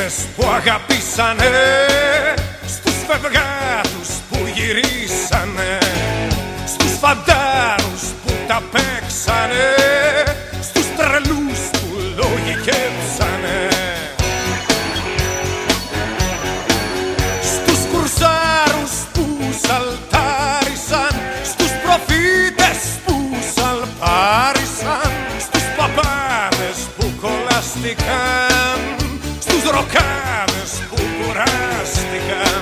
προφήτες που αγαπήσανε, στους φευγάτους που γυρίσανε, στους φαντάρους που τα παίξανε, στους τρελούς που λογικέψανε, στους κουρσάρους που σαλτάρισαν, στους προφήτες που σαλπάρισαν, στους παπάδες που κολλάστηκαν, στους ροκάδες που κουράστηκαν.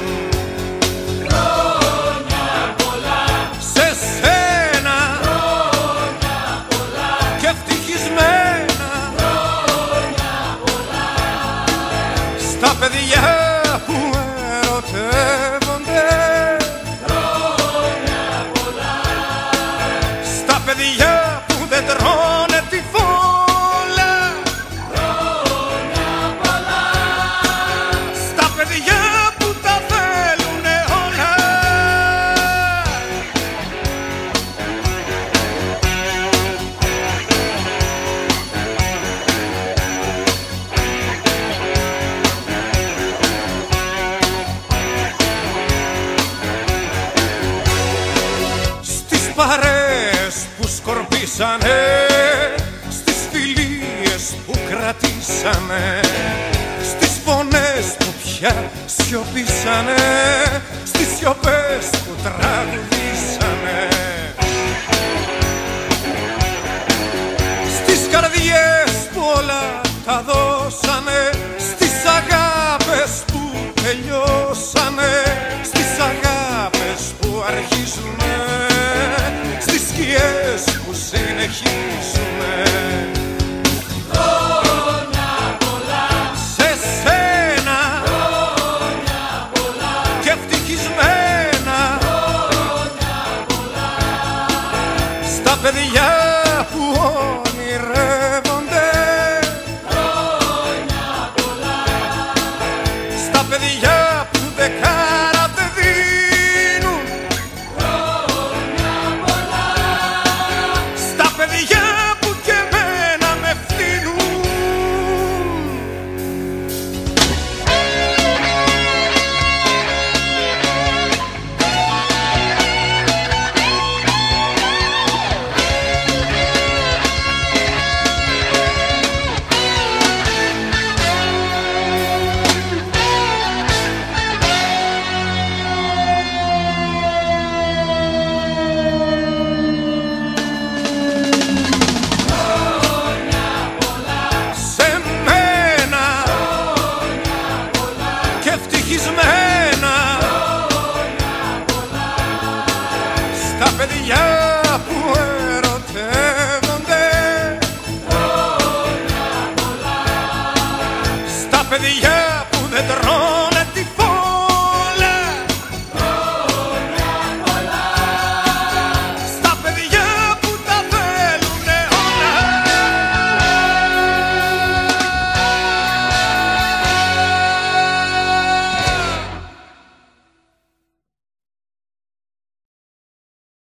Χρόνια πολλά σε σένα, χρόνια πολλά και ευτυχισμένα, χρόνια πολλά στα παιδιά που ερωτεύονται, χρόνια πολλά στα παιδιά που δεν τρώνε τη φόλα, χρόνια πολλά στα παιδιά που τα θέλουνε όλα. Στις παρέες που σκορπίσανε, στις φιλίες που κρατήσανε, στις φωνές που πια σιωπήσανε, στις σιωπές που τραγουδήσανε, στις καρδιές που όλα τα δώσανε, στις αγάπες που τελειώσανε, στις αγάπες που αρχίζουνε, στις σκιές που συνεχίζουνε. χρόνια πολλά Σε σένα χρόνια πολλά και ευτυχισμένα, χρόνια πολλά στα παιδιά που